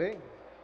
LPF.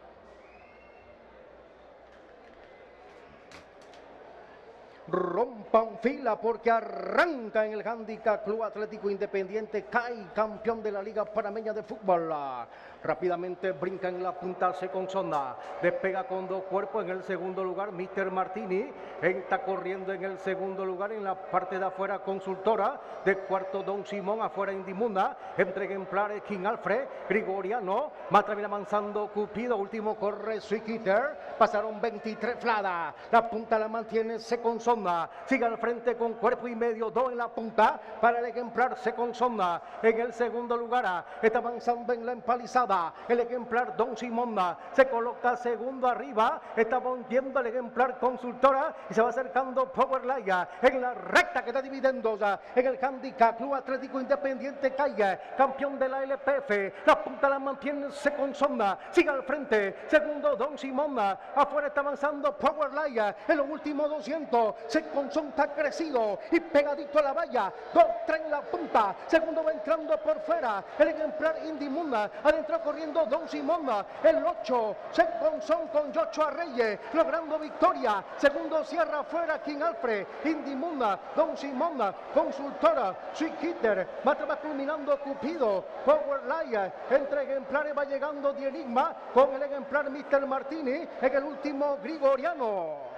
Rompan fila porque arranca en el Handicap Club Atlético Independiente CAI, campeón de la Liga Panameña de Fútbol. Rápidamente brinca en la punta, se consona, despega con dos cuerpos. En el segundo lugar Mr. Martini, está corriendo en el segundo lugar. En la parte de afuera Consultora, de cuarto Don Simón, afuera Indimunda, entre ejemplares King Alfred, Grigoriano, más también avanzando Cupido, último corre Sweekeeter, pasaron 23 Flada, la punta la mantiene, se consona, sigue al frente con cuerpo y medio, dos en la punta para el ejemplar se consona. En el segundo lugar está avanzando en la empalizada el ejemplar Don Simón, se coloca segundo arriba, está volviendo el ejemplar Consultora y se va acercando Power Laya en la recta que está dividiendo en el Handicap Club Atlético Independiente CAI, campeón de la LPF. La punta la mantiene, se consona, sigue al frente, segundo Don Simón, afuera está avanzando Power Laya en los últimos 200, se consona, está crecido y pegadito a la valla, 2-3 en la punta, segundo va entrando por fuera el ejemplar Indimunda, adentro corriendo Don Simón, el 8 se consona con Joshua Reyes logrando victoria, segundo cierra afuera King Alfred, Indimunda, Don Simón, Consultora, Sweet Hitter, va culminando Cupido, Power Lion, entre ejemplares va llegando The Enigma con el ejemplar Mr. Martini en el último Grigoriano.